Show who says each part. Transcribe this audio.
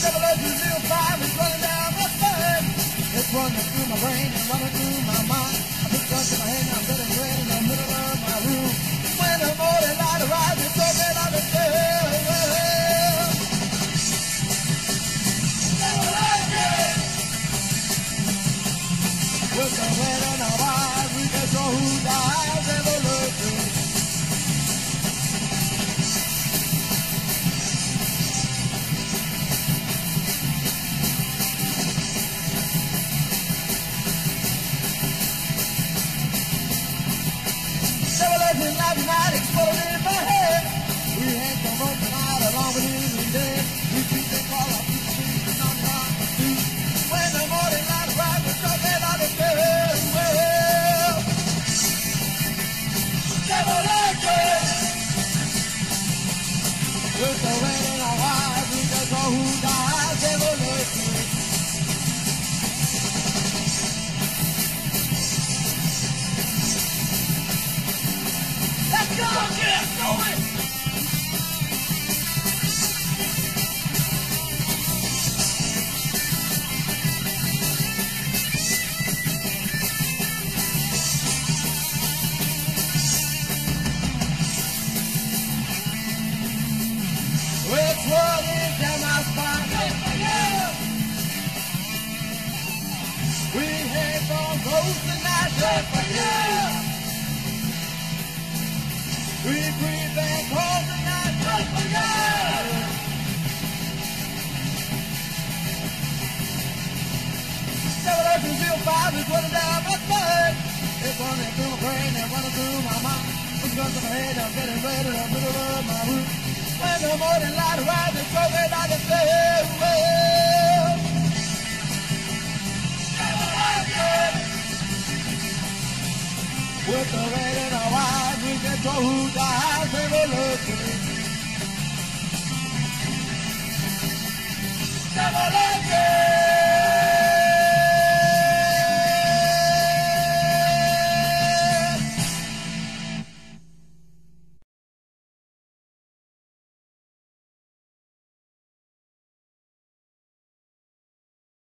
Speaker 1: Chevrolet 05 is running down my spine. It's running through my brain and running through my mind. I put guns in my hand, I'm getting red in the middle of my room. When the morning light arrives, it's so that I can tell. Chevrolet! With the red in our eyes, we can show who dies. Chevrolet! Last night exploded in my head. We had some rope tonight along with him and dead. We keep the call up, keep the streets and on the street. When the morning light arrives, we're talking on the bed. Well, Chevrolet. With the red in our eyes, we just know who dies. Chevrolet. Let's go! Get going! It's running down my spine. Yeah. We had some ghosts tonight. Yeah. We breathe and call the night. Chevrolet 05 is running down my spine. It's running through my brain and running through my mind. With guns in my head, I'm getting red in the middle of my room. When the morning light arrives, it's so that I can say, well, Chevrolet. With the red in our eyes, we can show who dies. Chevrolet. Chevrolet.